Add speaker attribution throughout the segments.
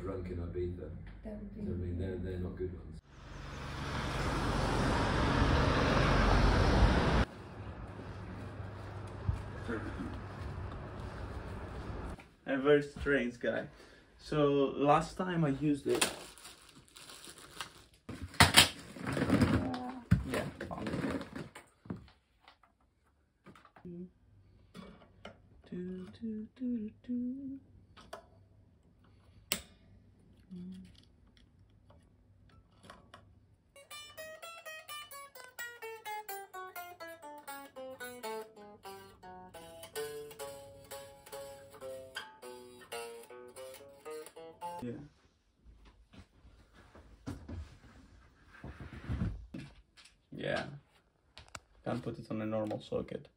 Speaker 1: drunk in Ibiza.
Speaker 2: That would be.
Speaker 1: So, I mean, they're not good ones.
Speaker 3: I'm a very strange guy. So last time I used it. Yeah, found it. Yeah. Yeah. Can't put it on a normal socket.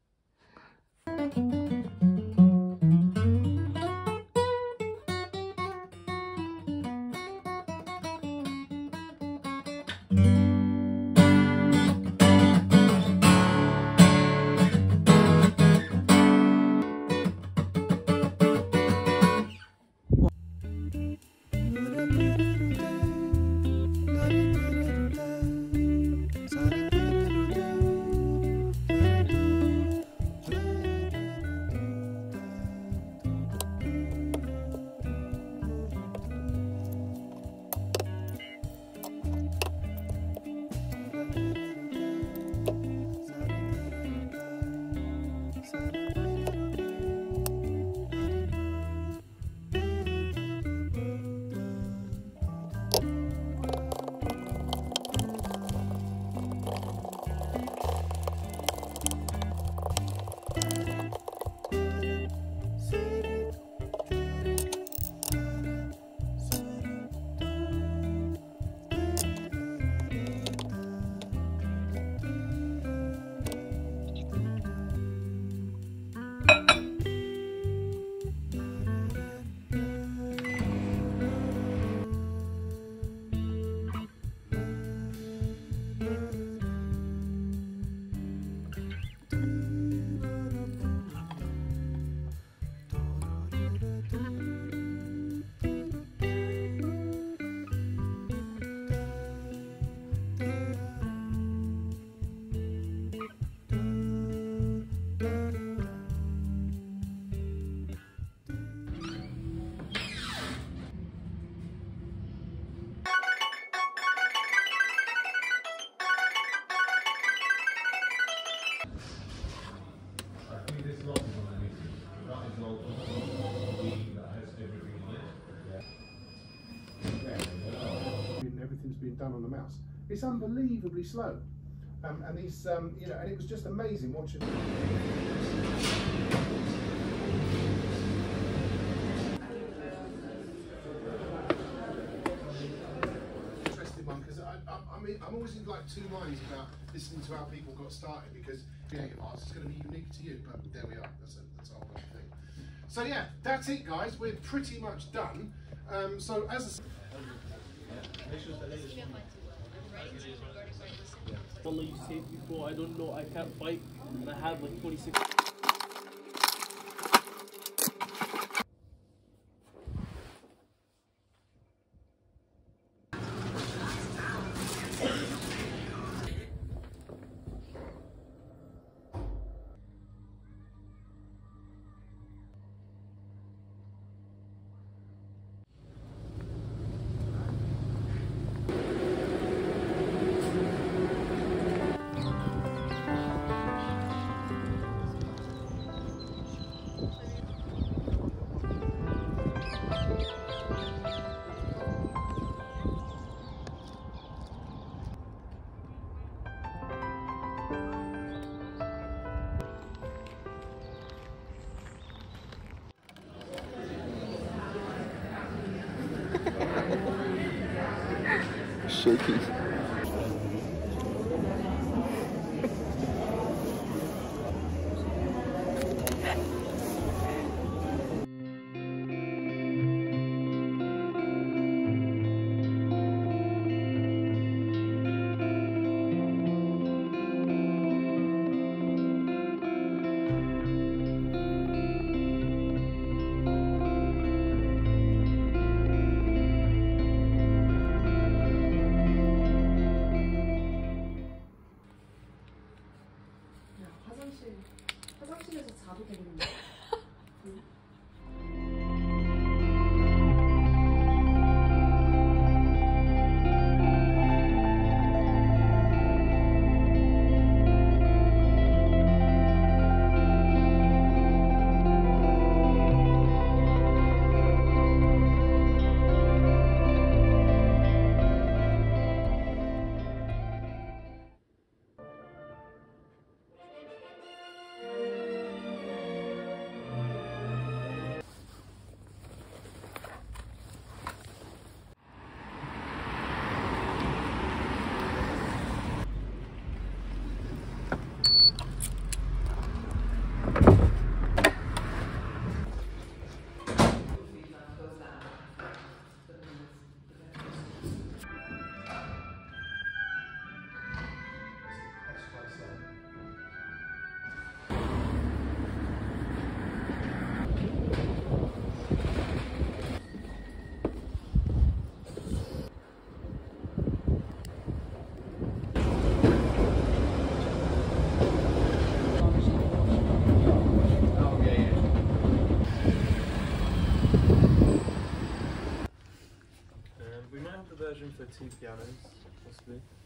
Speaker 4: Everything's been done on the mouse. It's unbelievably slow, and these, you know, and it was just amazing watching. Interesting one, because I mean, I'm always in like two minds about listening to how people got started, because creative arts is going to be unique to you. But there we are. That's a whole other thing. So yeah, that's it, guys. We're pretty much done. So as
Speaker 5: Wallah, you said before, I don't know, I can't fight, and I have like 26.
Speaker 3: Shaky. 2 pianos, possibly.